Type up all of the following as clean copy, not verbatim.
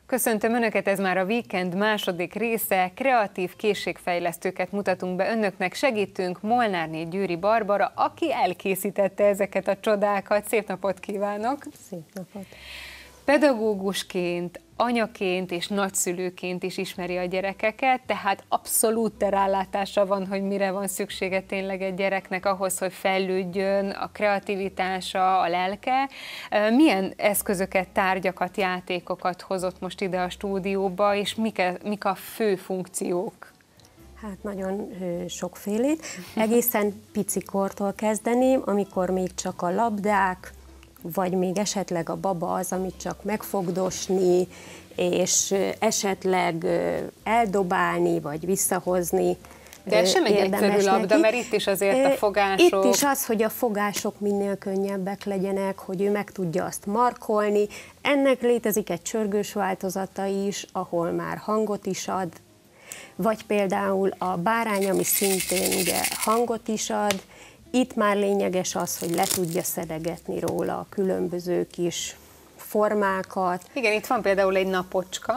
Köszöntöm Önöket, ez már a Weekend második része. Kreatív készségfejlesztőket mutatunk be önöknek, segítünk Molnárné Győri Barbara, aki elkészítette ezeket a csodákat. Szép napot kívánok! Szép napot! Pedagógusként, anyaként és nagyszülőként is ismeri a gyerekeket, tehát abszolút rálátása van, hogy mire van szüksége tényleg egy gyereknek ahhoz, hogy fejlődjön a kreativitása, a lelke. Milyen eszközöket, tárgyakat, játékokat hozott most ide a stúdióba, és mik a fő funkciók? Hát nagyon sokfélét. Egészen picikortól kezdeném, amikor még csak a labdák, vagy még esetleg a baba az, amit csak megfogdosni, és esetleg eldobálni, vagy visszahozni. De ez sem egy egyszerű labda, mert itt is azért a fogások... Itt is az, hogy a fogások minél könnyebbek legyenek, hogy ő meg tudja azt markolni. Ennek létezik egy csörgős változata is, ahol már hangot is ad, vagy például a bárány, ami szintén ugye hangot is ad. Itt már lényeges az, hogy le tudja szedegetni róla a különböző kis formákat. Igen, itt van például egy napocska,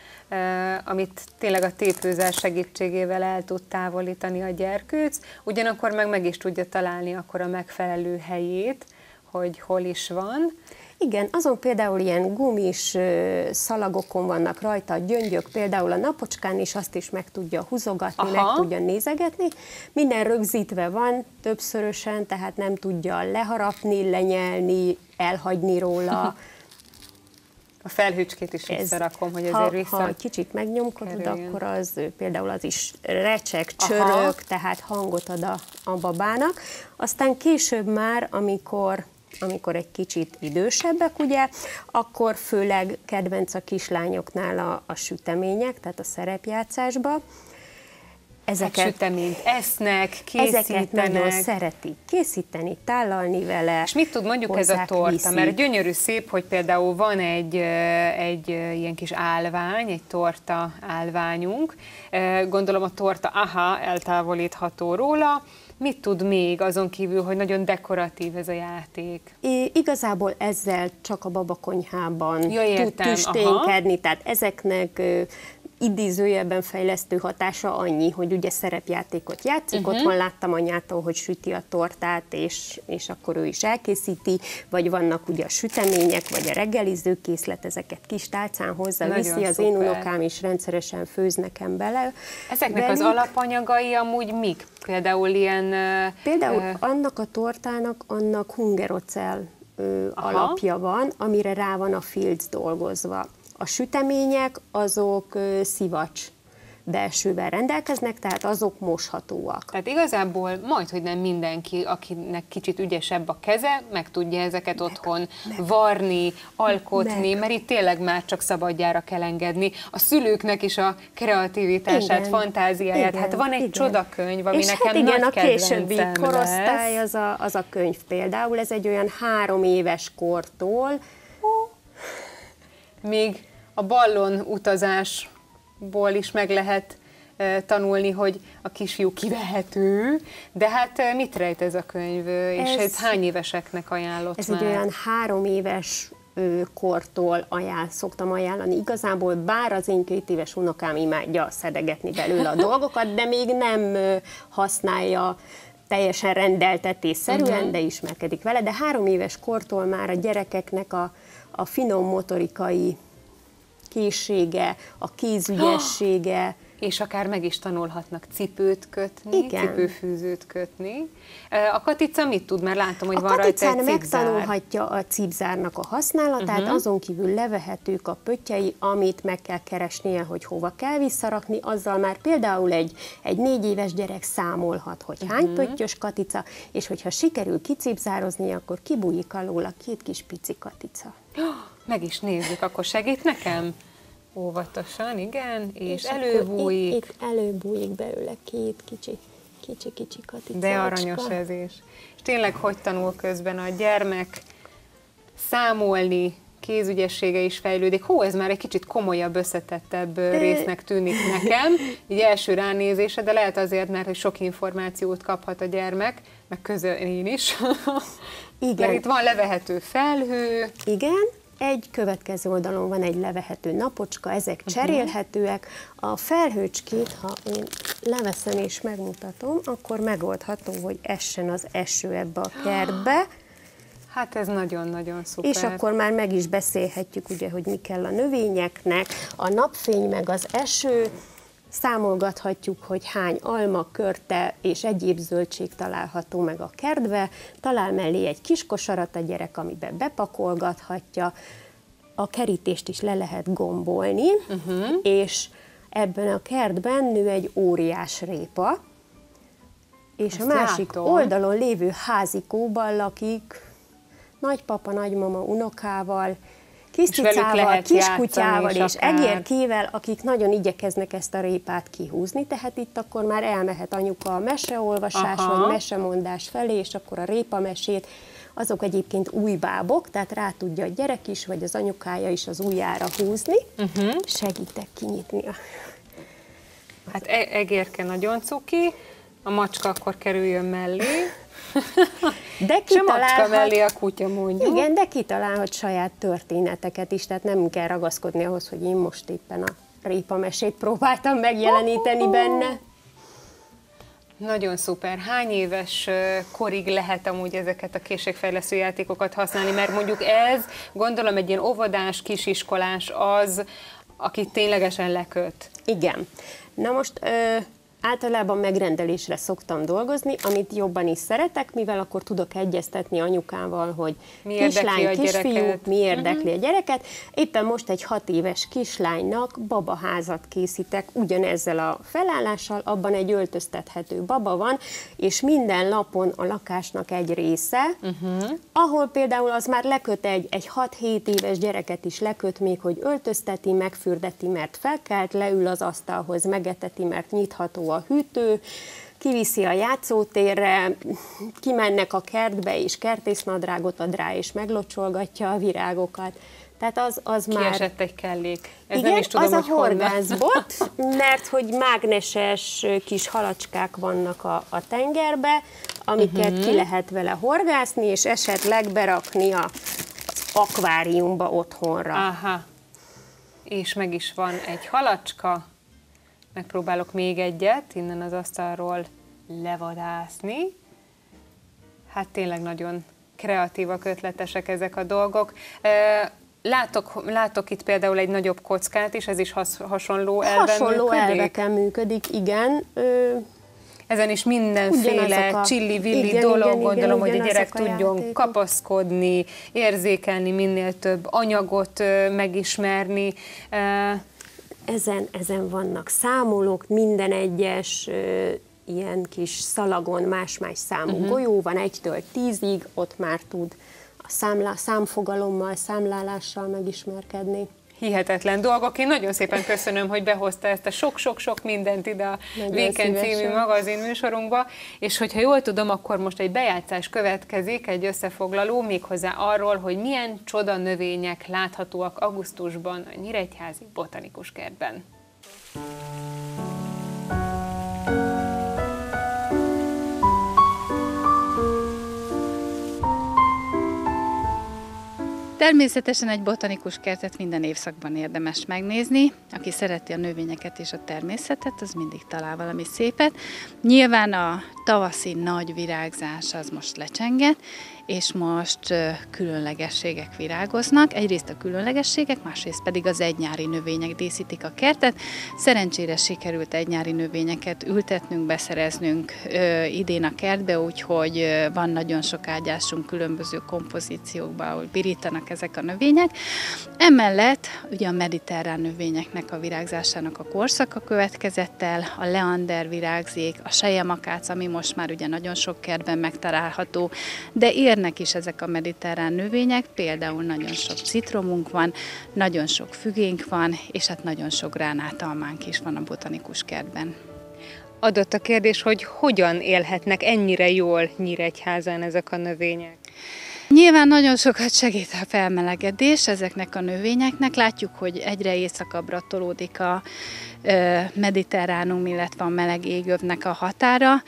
amit tényleg a tépőzás segítségével el tud távolítani a gyerkőc, ugyanakkor meg is tudja találni akkor a megfelelő helyét, hogy hol is van. Igen, azon például ilyen gumis szalagokon vannak rajta a gyöngyök, például a napocskán is azt is meg tudja húzogatni, meg tudja nézegetni. Minden rögzítve van többszörösen, tehát nem tudja leharapni, lenyelni, elhagyni róla. A felhőcskét is összerakom, hogy azért vissza... Ha kicsit megnyomkodod, akkor az például az is recseg, csörög, tehát hangot ad a babának. Aztán később már, amikor egy kicsit idősebbek, ugye, akkor főleg kedvenc a kislányoknál a sütemények, tehát a szerepjátszásba. Ezeket süteményt esznek, készítenek. Ezeket nagyon szeretik készíteni, tállalni vele. És mit tud mondjuk ez a torta? Viszik. Mert gyönyörű szép, hogy például van egy ilyen kis állvány, egy torta állványunk. Gondolom a torta, eltávolítható róla. Mit tud még azon kívül, hogy nagyon dekoratív ez a játék? Igazából ezzel csak a babakonyhában tud tüsténkedni, tehát ezeknek idézőjelben fejlesztő hatása annyi, hogy ugye szerepjátékot játszik, otthon láttam anyától, hogy süti a tortát, és akkor ő is elkészíti, vagy vannak ugye a sütemények, vagy a reggelizőkészlet, ezeket kis tálcán hozzaviszi, az én unokám is rendszeresen főz nekem bele. Ezeknek az alapanyagai amúgy mik? Például ilyen... Például annak a tortának, annak hungerocell alapja van, amire rá van a filc dolgozva. A sütemények azok szivacs belsővel rendelkeznek, tehát azok moshatóak. Tehát igazából majdhogy nem mindenki, akinek kicsit ügyesebb a keze, meg tudja ezeket otthon varni, alkotni, mert itt tényleg már csak szabadjára kell engedni. A szülőknek is a kreativitását, fantáziáját. Hát van egy csodakönyv, ami nekem nagy kedvencem lesz. És a későbbi korosztály az a könyv például, ez egy olyan 3 éves kortól. Még a ballon utazásból is meg lehet tanulni, hogy a kisfiú kivehető, de hát mit rejt ez a könyv, és ez hány éveseknek ajánlott ez már? Ez egy olyan 3 éves kortól szoktam ajánlani. Igazából bár az én 2 éves unokám imádja szedegetni belőle a dolgokat, de még nem használja teljesen rendeltetésszerűen, de ismerkedik vele, de 3 éves kortól már a gyerekeknek a finom motorikai készsége, a kézügyessége. És akár meg is tanulhatnak cipőt kötni, cipőfűzőt kötni. A Katica mit tud? Mert látom, hogy van rajta egy cipzár. Megtanulhatja a cipzárnak a használatát, azon kívül levehetők a pöttyei, amit meg kell keresnie, hogy hova kell visszarakni, azzal már például egy 4 éves gyerek számolhat, hogy hány pöttyös Katica, és hogyha sikerül kicipzározni, akkor kibújik alól 2 kis pici Katica. Meg is nézzük, akkor segít nekem? Óvatosan, igen, és előbújik. Itt előbújik belőle 2 kicsi Katica. De aranyos ez is. És tényleg hogy tanul közben a gyermek? Számolni, kézügyessége is fejlődik. Ez már egy kicsit komolyabb, összetettebb résznek tűnik nekem, így első ránézése, de lehet azért, mert hogy sok információt kaphat a gyermek, meg közben én is. Igen. Mert itt van levehető felhő. Igen. egy következő oldalon van egy levehető napocska, ezek cserélhetőek. A felhőcskét, ha én leveszem és megmutatom, akkor megoldható, hogy essen az eső ebbe a kertbe. Hát ez nagyon-nagyon szuper. És akkor már meg is beszélhetjük, ugye, hogy mi kell a növényeknek. A napfény meg az eső, számolgathatjuk, hogy hány alma, körte és egyéb zöldség található meg a kertbe. Talál mellé egy kis kosarat a gyerek, amiben bepakolgathatja. A kerítést is le lehet gombolni, és ebben a kertben nő egy óriás répa, és ezt a másik oldalon lévő házikóban lakik nagypapa, nagymama unokával, kis cicával, kiskutyával és egérkével, akik nagyon igyekeznek ezt a répát kihúzni, tehát itt akkor már elmehet anyuka a meseolvasás vagy mesemondás felé, és akkor a répamesét, azok egyébként új bábok, tehát rá tudja a gyerek is, vagy az anyukája is az ujjára húzni. Segítek kinyitni a... Hát egérke nagyon cuki, a macska akkor kerüljön mellé. De macska mellé a kutya, mondjuk. Igen, de kitalálhat saját történeteket is, tehát nem kell ragaszkodni ahhoz, hogy én most éppen a répamesét próbáltam megjeleníteni benne. Nagyon szuper. Hány éves korig lehet amúgy ezeket a készségfejlesztő játékokat használni? Mert mondjuk ez, gondolom egy ilyen óvodás, kisiskolás az, aki ténylegesen leköt. Igen. Na most... Általában megrendelésre szoktam dolgozni, amit jobban is szeretek, mivel akkor tudok egyeztetni anyukával, hogy kislány, kisfiú, mi érdekli a gyereket. Éppen most egy 6 éves kislánynak babaházat készítek ugyanezzel a felállással, abban egy öltöztethető baba van, és minden lapon a lakásnak egy része, ahol például az már leköt egy 6-7 éves gyereket is leköt még, hogy öltözteti, megfürdeti, mert felkelt, leül az asztalhoz, megeteti, mert nyitható a hűtő, kiviszi a játszótérre, kimennek a kertbe, és kertésznadrágot ad rá, és meglocsolgatja a virágokat. Tehát az már... Kiesett egy kellék. Ez igen, nem is tudom, az hogy a horgászbot, mert hogy mágneses kis halacskák vannak a tengerbe, amiket ki lehet vele horgászni, és esetleg berakni az akváriumba otthonra. Aha. És meg is van egy halacska. Megpróbálok még egyet, innen az asztalról levadászni. Hát tényleg nagyon kreatívak, ötletesek ezek a dolgok. Látok itt például egy nagyobb kockát is, ez is hasonló elven hasonló működik? elveken működik, igen. Ezen is mindenféle csilli-villi dolog, gondolom, hogy a gyerek tudjon kapaszkodni, érzékelni, minél több anyagot megismerni. Ezen vannak számolók, minden egyes ilyen kis szalagon más-más számú golyó van, 1-től 10-ig, ott már tud a számfogalommal, számlálással megismerkedni. Hihetetlen dolgok. Én nagyon szépen köszönöm, hogy behozta ezt a sok-sok-sok mindent ide a Weekend című magazin műsorunkba, és hogyha jól tudom, akkor most egy bejátszás következik, egy összefoglaló, méghozzá arról, hogy milyen csoda növények láthatóak augusztusban a Nyíregyházi Botanikus Kertben. Természetesen egy botanikus kertet minden évszakban érdemes megnézni. Aki szereti a növényeket és a természetet, az mindig talál valami szépet. Nyilván a tavaszi nagy virágzás az most lecsengett, és most különlegességek virágoznak. Egyrészt a különlegességek, másrészt pedig az egynyári növények díszítik a kertet. Szerencsére sikerült egynyári növényeket ültetnünk, beszereznünk idén a kertbe, úgyhogy van nagyon sok ágyásunk különböző kompozíciókban, ahol pirítanak ezek a növények. Emellett ugye a mediterrán növényeknek a virágzásának a korszaka következett el, a leander virágzik, a selyemakác, ami most már ugye nagyon sok kertben megtalálható, de érnek is ezek a mediterrán növények, például nagyon sok citromunk van, nagyon sok fügénk van, és hát nagyon sok gránátalmánk is van a botanikus kertben. Adott a kérdés, hogy hogyan élhetnek ennyire jól Nyíregyházán ezek a növények? Nyilván nagyon sokat segít a felmelegedés ezeknek a növényeknek. Látjuk, hogy egyre északabbra tolódik a mediterránum, illetve a meleg égövnek a határa.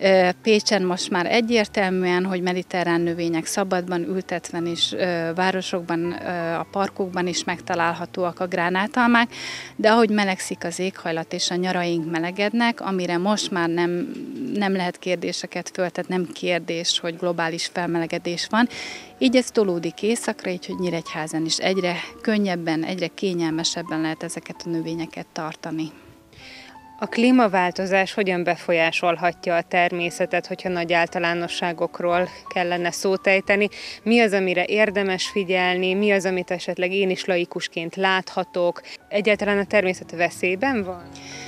Pécsen most már egyértelműen, hogy mediterrán növények szabadban ültetven is, városokban, a parkokban is megtalálhatóak a gránátalmák, de ahogy melegszik az éghajlat és a nyaraink melegednek, amire most már nem lehet kérdéseket föltetni, nem kérdés, hogy globális felmelegedés van, így ez tolódik északra, így hogy Nyíregyházan is egyre könnyebben, egyre kényelmesebben lehet ezeket a növényeket tartani. A klímaváltozás hogyan befolyásolhatja a természetet, hogyha nagy általánosságokról kellene szót ejteni? Mi az, amire érdemes figyelni? Mi az, amit esetleg én is laikusként láthatok? Egyáltalán a természet veszélyben van?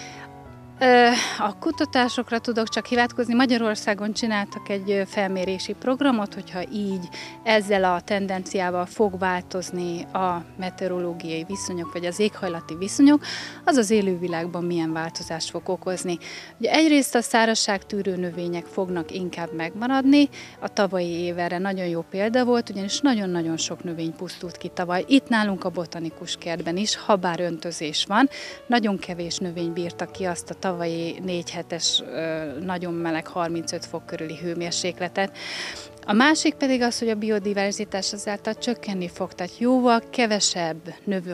A kutatásokra tudok csak hivatkozni. Magyarországon csináltak egy felmérési programot, hogyha így ezzel a tendenciával fog változni a meteorológiai viszonyok, vagy az éghajlati viszonyok, az az élővilágban milyen változást fog okozni. Ugye egyrészt a szárazságtűrő növények fognak inkább megmaradni. A tavalyi év erre nagyon jó példa volt, ugyanis nagyon-nagyon sok növény pusztult ki tavaly. Itt nálunk a botanikus kertben is, ha bár öntözés van, nagyon kevés növény bírta ki azt a tavalyi 4 hetes nagyon meleg 35 fok körüli hőmérsékletet. A másik pedig az, hogy a biodiverzitás azáltal csökkenni fog, tehát jóval kevesebb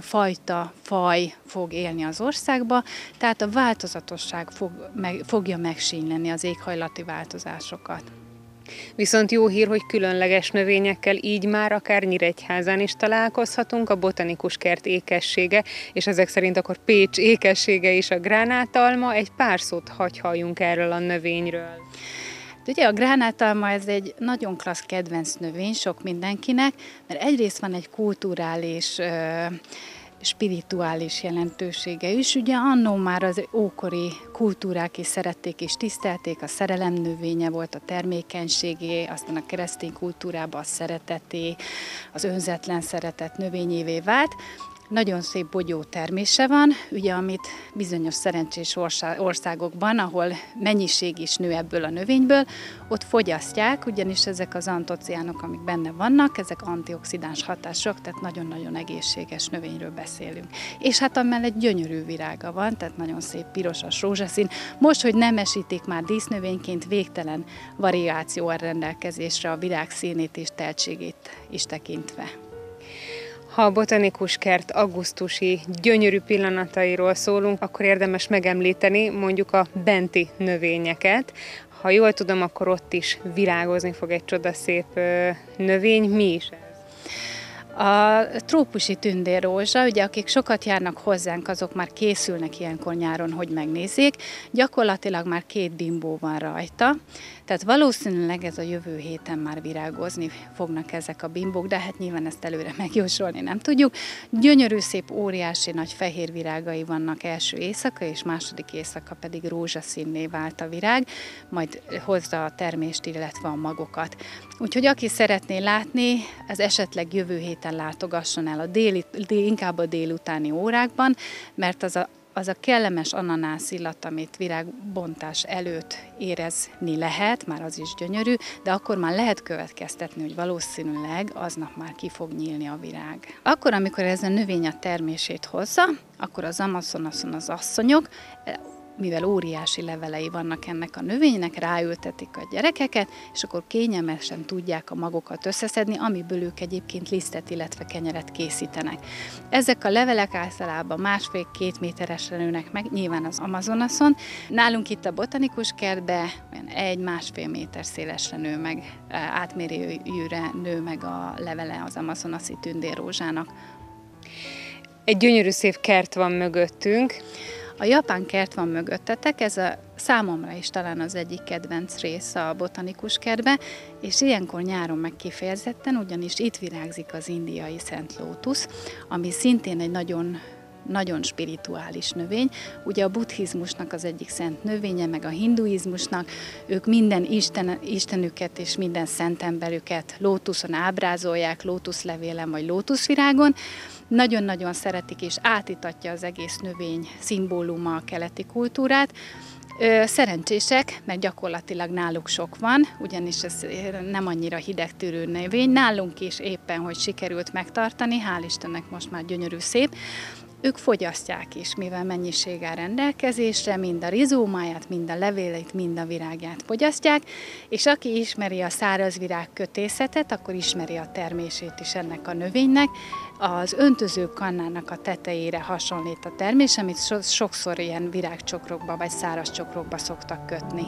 faj fog élni az országba, tehát a változatosság fogja megsínyleni az éghajlati változásokat. Viszont jó hír, hogy különleges növényekkel így már akár Nyíregyházán is találkozhatunk, a botanikus kert ékessége, és ezek szerint akkor Pécs ékessége is a gránátalma. Egy pár szót hadd halljunk erről a növényről. Ugye a gránátalma ez egy nagyon klassz kedvenc növény sok mindenkinek, mert egyrészt van egy kulturális spirituális jelentősége is. Ugye annó már az ókori kultúrák is szerették és tisztelték, a szerelem növénye volt, a termékenységé, aztán a keresztény kultúrában a szereteté, az önzetlen szeretet növényévé vált. Nagyon szép bogyó termése van, ugye, amit bizonyos szerencsés országokban, ahol mennyiség is nő ebből a növényből, ott fogyasztják, ugyanis ezek az antociánok, amik benne vannak, ezek antioxidáns hatások, tehát nagyon-nagyon egészséges növényről beszélünk. És hát amellett gyönyörű virága van, tehát nagyon szép pirosas rózsaszín. Most, hogy nem esítik már dísznövényként, végtelen variáció a rendelkezésre a virág színét és teltségét is tekintve. Ha a botanikus kert augusztusi gyönyörű pillanatairól szólunk, akkor érdemes megemlíteni mondjuk a benti növényeket. Ha jól tudom, akkor ott is virágozni fog egy csodaszép növény. Mi is ez? A trópusi tündérrózsa, ugye akik sokat járnak hozzánk, azok már készülnek ilyenkor nyáron, hogy megnézzék. Gyakorlatilag már 2 bimbó van rajta, tehát valószínűleg ez a jövő héten már virágozni fognak ezek a bimbók, de hát nyilván ezt előre megjósolni nem tudjuk. Gyönyörű, szép, óriási nagy fehér virágai vannak első éjszaka, és második éjszaka pedig rózsaszínné vált a virág, majd hozza a termést, illetve a magokat. Úgyhogy aki szeretné látni, ez esetleg jövő héten látogasson el inkább a délutáni órákban, mert az a kellemes ananász illat, amit virágbontás előtt érezni lehet, már az is gyönyörű, de akkor már lehet következtetni, hogy valószínűleg aznap már ki fog nyílni a virág. Akkor, amikor ez a növény a termését hozza, akkor az Amazonason az asszonyok, mivel óriási levelei vannak ennek a növénynek, ráültetik a gyerekeket, és akkor kényelmesen tudják a magokat összeszedni, amiből ők egyébként lisztet, illetve kenyeret készítenek. Ezek a levelek általában 1,5-2 méteresre nőnek meg, nyilván az Amazonason. Nálunk itt a botanikus kertben 1,5 méter szélesre nő meg, átmérőjűre nő meg a levele az amazonasi tündérrózsának. Egy gyönyörű szép kert van mögöttünk. A japán kert van mögöttetek, ez számomra is talán az egyik kedvenc rész a botanikus kertbe, és ilyenkor nyáron meg kifejezetten, ugyanis itt virágzik az indiai szent lótusz, ami szintén egy nagyon spirituális növény. Ugye a buddhizmusnak az egyik szent növénye, meg a hinduizmusnak, ők minden istenüket és minden szent emberüket lótuszon ábrázolják, lótuszlevélen vagy lótuszvirágon. Nagyon-nagyon szeretik, és átítatja az egész növény szimbóluma a keleti kultúrát. Szerencsések, mert gyakorlatilag náluk sok van, ugyanis ez nem annyira hidegtűrő növény. Nálunk is éppen, hogy sikerült megtartani, hál' Istennek most már gyönyörű szép. ők fogyasztják is, mivel mennyiség áll rendelkezésre, mind a rizómáját, mind a levéleit, mind a virágját fogyasztják, és aki ismeri a szárazvirág kötészetet, akkor ismeri a termését is ennek a növénynek. Az öntöző kannának a tetejére hasonlít a termés, amit sokszor ilyen virágcsokrokba vagy száraz csokrokba szoktak kötni.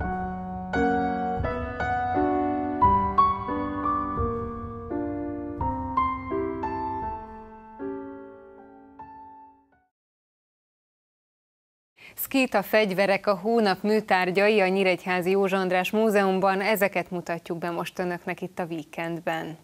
Szkíta fegyverek, a hónap műtárgyai a Nyíregyházi József András Múzeumban, ezeket mutatjuk be most önöknek itt a Weekendben.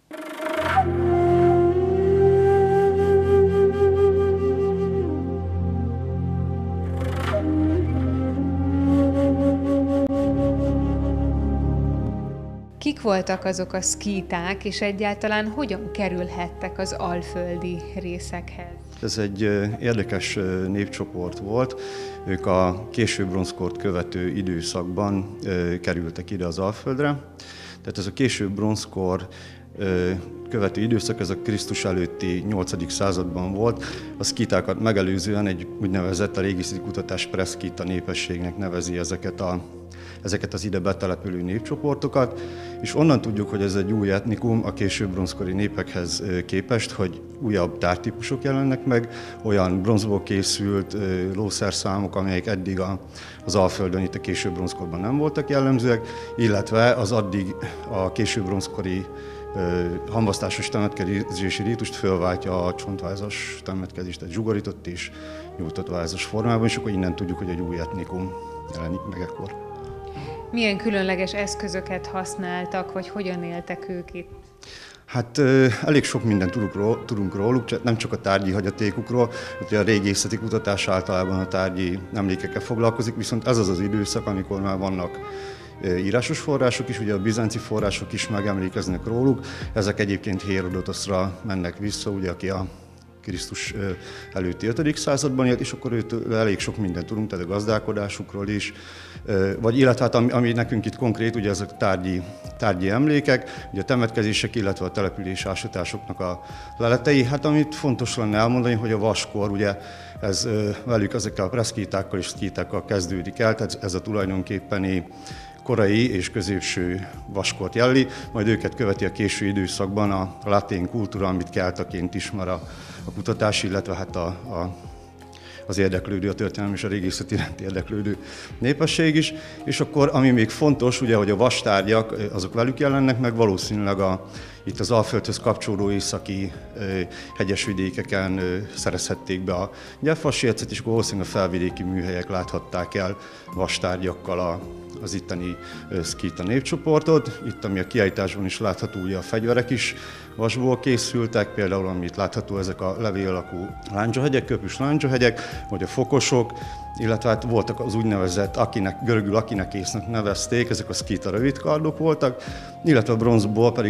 Kik voltak azok a szkíták, és egyáltalán hogyan kerülhettek az alföldi részekhez? Ez egy érdekes népcsoport volt. Ők a késő bronzkort követő időszakban kerültek ide az Alföldre. Tehát ez a késő bronzkor követő időszak, ez a Krisztus előtti 8. században volt. A szkítákat megelőzően egy úgynevezett, a régészeti kutatás preszkíta népességnek nevezi ezeket az ide betelepülő népcsoportokat, és onnan tudjuk, hogy ez egy új etnikum a késő bronzkori népekhez képest, hogy újabb tártípusok jelennek meg, olyan bronzból készült lószerszámok, amelyek eddig az Alföldön, itt a késő bronzkorban nem voltak jellemzőek, illetve az addig a késő bronzkori hamvasztásos temetkezési rítust fölváltja a csontvázas temetkezést, tehát zsugorított és nyújtott vázas formában, és akkor innen tudjuk, hogy egy új etnikum jelenik meg ekkor. Milyen különleges eszközöket használtak, vagy hogyan éltek ők itt? Hát elég sok mindent tudunk róluk, nem csak a tárgyi hagyatékukról, ugye a régészeti kutatás általában a tárgyi emlékekkel foglalkozik, viszont ez az az időszak, amikor már vannak írásos források is, ugye a bizánci források is megemlékeznek róluk, ezek egyébként Hérodotosra mennek vissza, ugye, aki a Krisztus előtti 5. században élt, és akkor őtől elég sok mindent tudunk, tehát a gazdálkodásukról is, vagy illetve hát, ami nekünk itt konkrét, ugye ezek tárgyi emlékek, ugye a temetkezések, illetve a település ásatásoknak a leletei. Hát amit fontos lenne elmondani, hogy a vaskor, ugye ez velük ezekkel a preszkítákkal és szkítákkal kezdődik el, tehát ez a tulajdonképpeni korai és középső vaskort jelli, majd őket követi a késő időszakban a latén kultúra, amit keltaként ismer a kutatás, illetve hát az érdeklődő, a történelem és a régészet iránt érdeklődő népesség is. És akkor, ami még fontos, ugye, hogy a vastárgyak, azok velük jelennek meg, valószínűleg itt az Alföldhöz kapcsolódó északi hegyes vidékeken szerezhették be a gyepvassércet, és akkor valószínűleg a felvidéki műhelyek láthatták el vastárgyakkal az itteni szkíta népcsoportot. Itt, ami a kiállításban is látható, ugye a fegyverek is vasból készültek, például amit látható, ezek a levél alakú lándzsahegyek, köpűs lándzsahegyek, vagy a fokosok, illetve hát voltak az úgynevezett, görögül akinekésznek nevezték, ezek a szkíta rövidkardok voltak, illetve a bronzból pedig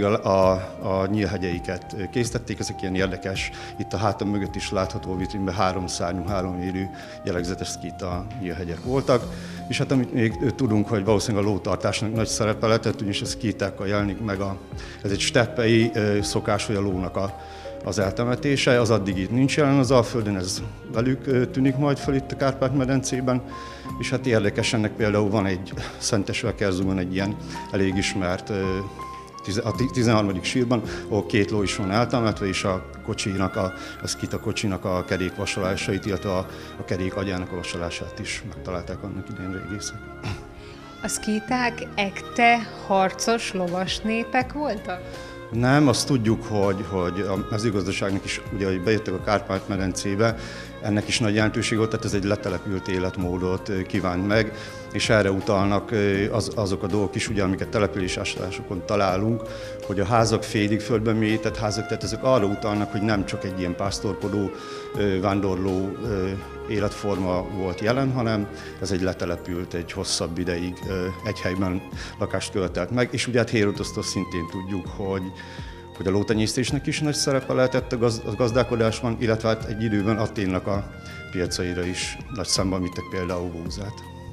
a nyílhegyeiket készítették, ezek ilyen érdekes, itt a hátam mögött is látható vitrínben 3 szárnyú, 3 élő jellegzetes szkíta nyílhegyek voltak. És hát amit még tudunk, hogy valószínűleg a lótartásnak nagy szerepe lett, ugyanis a szkítákkal jelenik meg ez egy steppei szokás, hogy a lónak az eltemetése, az addig itt nincs jelen az Alföldön, ez velük tűnik majd fel itt a Kárpát-medencében, és hát érdekes, ennek például van egy Szentesvelkerzumon egy ilyen elég ismert a 13. sírban, ahol 2 ló is van eltemetve, és a szkíta kocsinak a kerékvasolásait, illetve a kerék agyának a vasolását is megtalálták annak idején régészek. A szkíták ekte harcos lovas népek voltak? Nem, azt tudjuk, hogy a mezőgazdaságnak is, ugye, hogy bejöttek a Kárpát-medencébe, ennek is nagy jelentőség volt, tehát ez egy letelepült életmódot kívánt meg, és erre utalnak azok a dolgok is, ugye, amiket településásatásokon találunk, hogy a házak félig földben mélyített házak, tehát ezek arra utalnak, hogy nem csak egy ilyen pásztorkodó, vándorló életforma volt jelen, hanem ez egy letelepült, egy hosszabb ideig egy helyben lakást követelt meg, és ugye hát Hérodosztól szintén tudjuk, hogy a lótenyésztésnek is nagy szerepe lehetett a gazdálkodásban, illetve hát egy időben Athénnak a piacaira is nagy számban vittek például búzát.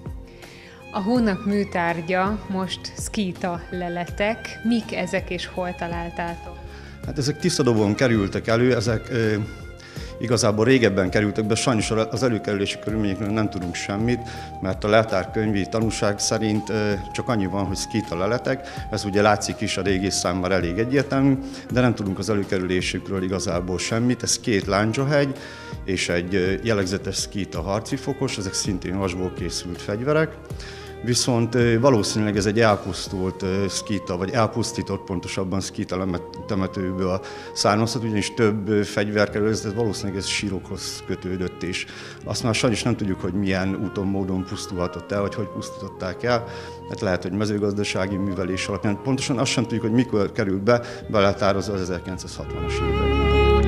A hónap műtárgya most szkíta leletek. Mik ezek és hol találtátok? Hát ezek Tiszadobon kerültek elő, ezek igazából régebben kerültek be, sajnos az előkerülési körülményekről nem tudunk semmit, mert a leltárkönyvi tanúság szerint csak annyi van, hogy szkíta leletek, ez ugye látszik is a régész számára elég egyértelmű, de nem tudunk az előkerülésükről igazából semmit. Ez 2 lándzsahegy és egy jellegzetes szkíta harcifokos, ezek szintén vasból készült fegyverek. Viszont valószínűleg ez egy elpusztult szkíta, vagy elpusztított pontosabban szkíta temetőből származhat, ugyanis több fegyver kerül, ez valószínűleg ez sírokhoz kötődött, és azt már sajnos nem tudjuk, hogy milyen úton, módon pusztulhatott el, vagy hogy pusztították el. Hát lehet, hogy mezőgazdasági művelés alapján. Pontosan azt sem tudjuk, hogy mikor került be, beletározva az 1960-as években.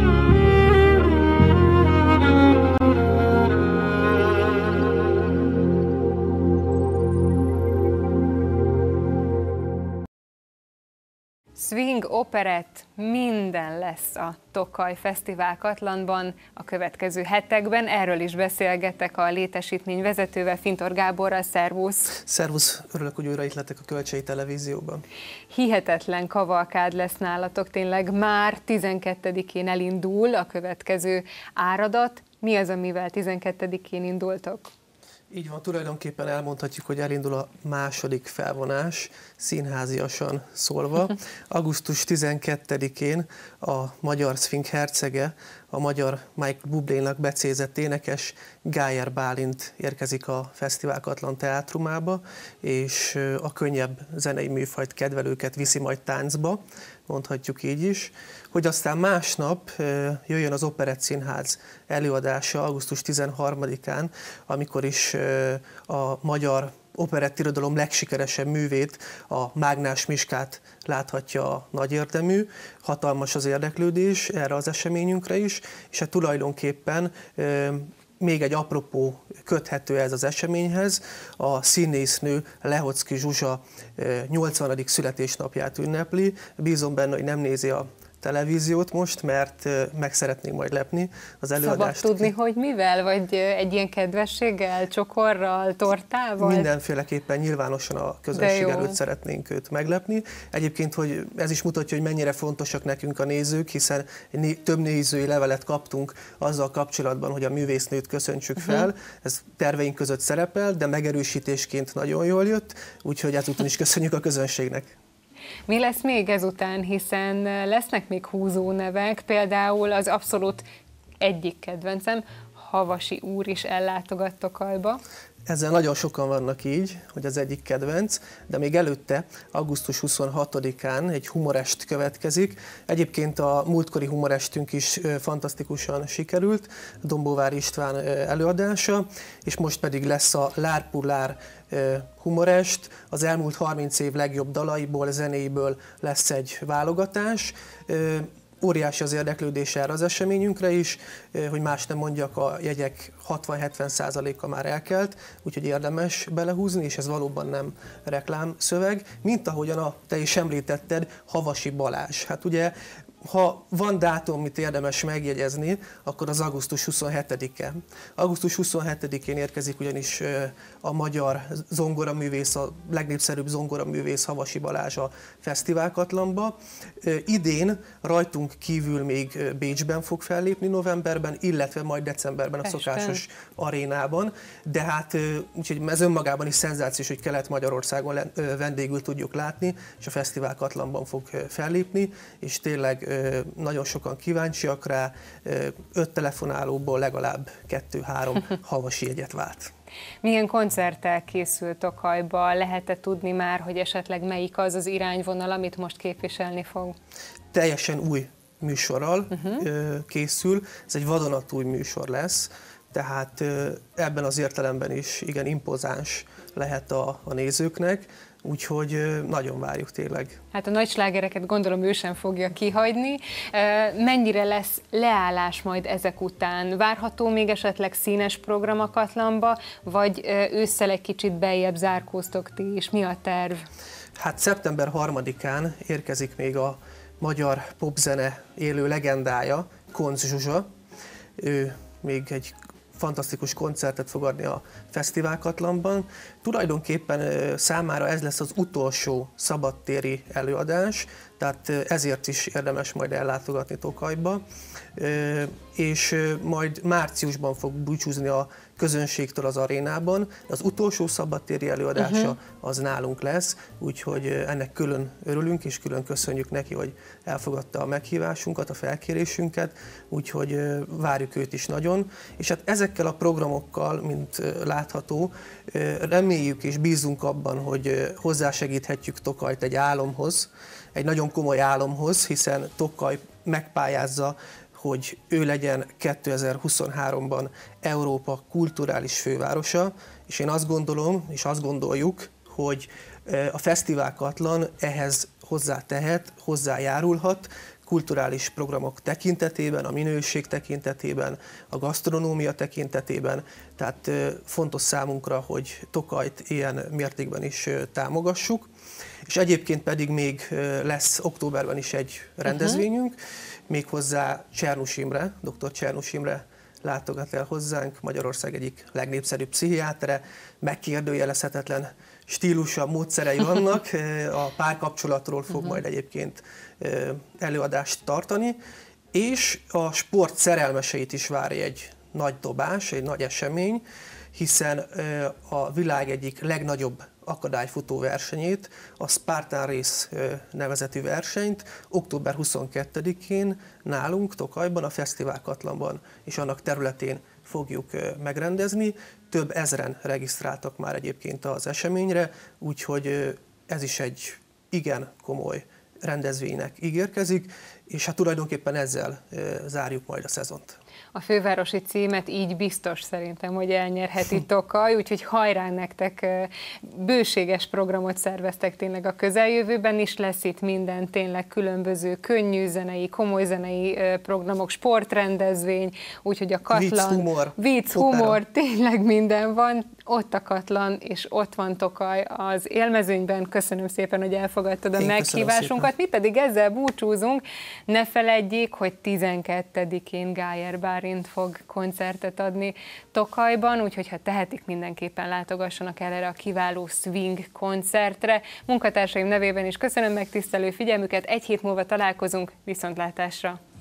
Swing, operett, minden lesz a Tokaj Fesztivál Katlanban a következő hetekben. Erről is beszélgetek a létesítmény vezetővel, Fintor Gáborral. Szervusz! Szervusz! Örülök, hogy újra itt lettek a Kölcsei Televízióban. Hihetetlen kavalkád lesz nálatok, tényleg már 12-én elindul a következő áradat. Mi az, amivel 12-én indultok? Így van, tulajdonképpen elmondhatjuk, hogy elindul a második felvonás, színháziasan szólva. Augusztus 12-én a magyar szfink hercege, a magyar Michael Bublénak becézett énekes Gájer Bálint érkezik a Fesztivál Katlan teátrumába, és a könnyebb zenei műfajt kedvelőket viszi majd táncba, mondhatjuk így is, hogy aztán másnap jöjjön az Operett Színház előadása augusztus 13-án, amikor is a magyar operettirodalom legsikeresebb művét, a Mágnás Miskát láthatja a nagy érdemű. Hatalmas az érdeklődés erre az eseményünkre is, és hát tulajdonképpen még egy apropó köthető ez az eseményhez. A színésznő Lehocki Zsuzsa 80. születésnapját ünnepli. Bízom benne, hogy nem nézi a televíziót most, mert meg szeretnénk majd lepni az előadást. Szabad tudni, hogy mivel? Vagy egy ilyen kedvességgel, csokorral, tortával? Mindenféleképpen nyilvánosan a közönség előtt szeretnénk őt meglepni. Egyébként, hogy ez is mutatja, hogy mennyire fontosak nekünk a nézők, hiszen több nézői levelet kaptunk azzal kapcsolatban, hogy a művésznőt köszöntsük fel. Ez terveink között szerepel, de megerősítésként nagyon jól jött, úgyhogy ezúton is köszönjük a közönségnek. Mi lesz még ezután, hiszen lesznek még húzó nevek, például az abszolút egyik kedvencem, Havasi úr is ellátogat Tokajba. Ezzel nagyon sokan vannak így, hogy az egyik kedvenc, de még előtte, augusztus 26-án egy humorest következik. Egyébként a múltkori humorestünk is fantasztikusan sikerült, Dombóvár István előadása, és most pedig lesz a Lárpulár humorest. Az elmúlt 30 év legjobb dalaiból, zenéiből lesz egy válogatás. Óriási az érdeklődés erre az eseményünkre is, hogy más nem mondjak, a jegyek 60-70%-a már elkelt, úgyhogy érdemes belehúzni, és ez valóban nem reklámszöveg, mint ahogyan te is említetted, Havasi Balázs. Hát ugye, ha van dátum, amit érdemes megjegyezni, akkor az augusztus 27-e. Augusztus 27-én érkezik ugyanis a magyar zongoraművész, a legnépszerűbb zongoraművész Havasi Balázs a Fesztivál Katlanba. Idén rajtunk kívül még Bécsben fog fellépni novemberben, illetve majd decemberben a szokásos arénában. De hát úgyhogy ez önmagában is szenzációs, hogy Kelet-Magyarországon vendégül tudjuk látni, és a Fesztivál Katlanban fog fellépni, és tényleg nagyon sokan kíváncsiak rá, 5 telefonálóból legalább 2-3 havasi jegyet vált. Milyen koncerttel készült Tokajba? Lehet-e tudni már, hogy esetleg melyik az az irányvonal, amit most képviselni fog? Teljesen új műsorral készül, ez egy vadonatúj műsor lesz, tehát ebben az értelemben is igen impozáns lehet a nézőknek. Úgyhogy nagyon várjuk tényleg. Hát a nagy slágereket gondolom ő sem fogja kihagyni. Mennyire lesz leállás majd ezek után? Várható még esetleg színes program a Katlanba, vagy ősszel egy kicsit beljebb zárkóztok ti is? Mi a terv? Hát szeptember 3-án érkezik még a magyar popzene élő legendája, Koncz Zsuzsa. Ő még egy fantasztikus koncertet fog adni a Fesztivál Katlanban. Tulajdonképpen számára ez lesz az utolsó szabadtéri előadás, tehát ezért is érdemes majd ellátogatni Tokajba, és majd márciusban fog búcsúzni a közönségtől az arénában. Az utolsó szabadtéri előadása az nálunk lesz, úgyhogy ennek külön örülünk, és külön köszönjük neki, hogy elfogadta a meghívásunkat, a felkérésünket, úgyhogy várjuk őt is nagyon. És hát ezekkel a programokkal, mint látható, reméljük és bízunk abban, hogy hozzásegíthetjük Tokajt egy álomhoz, egy nagyon komoly álomhoz, hiszen Tokaj megpályázza, hogy ő legyen 2023-ban Európa kulturális fővárosa, és én azt gondolom, és azt gondoljuk, hogy a Fesztivál Katlan ehhez hozzátehet, hozzájárulhat, kulturális programok tekintetében, a minőség tekintetében, a gasztronómia tekintetében, tehát fontos számunkra, hogy Tokajt ilyen mértékben is támogassuk. És egyébként pedig még lesz októberben is egy rendezvényünk, méghozzá Csernus Imre, dr. Csernus Imre látogat el hozzánk, Magyarország egyik legnépszerűbb pszichiátere, megkérdőjelezhetetlen stílusa, módszerei vannak, a párkapcsolatról fog majd egyébként előadást tartani, és a sport szerelmeseit is várja egy nagy dobás, egy nagy esemény, hiszen a világ egyik legnagyobb akadályfutó versenyét, a Spartan Race nevezetű versenyt október 22-én nálunk Tokajban, a Fesztivál Katlanban és annak területén fogjuk megrendezni. Több ezren regisztráltak már egyébként az eseményre, úgyhogy ez is egy igen komoly rendezvénynek ígérkezik, és hát tulajdonképpen ezzel zárjuk majd a szezont. A fővárosi címet így biztos szerintem, hogy elnyerheti Tokaj, úgyhogy hajrá nektek, bőséges programot szerveztek tényleg a közeljövőben is, lesz itt minden tényleg különböző könnyű zenei, komoly zenei programok, sportrendezvény, úgyhogy a Katlan, vicc, humor, tényleg minden van, ott a Katlan, és ott van Tokaj az élmezőnyben. Köszönöm szépen, hogy elfogadtad a meghívásunkat, mi pedig ezzel búcsúzunk. Ne feledjék, hogy 12-én Gájer Bálint fog koncertet adni Tokajban, úgyhogy ha tehetik, mindenképpen látogassanak el erre a kiváló swing koncertre. Munkatársaim nevében is köszönöm megtisztelő figyelmüket, egy hét múlva találkozunk, viszontlátásra!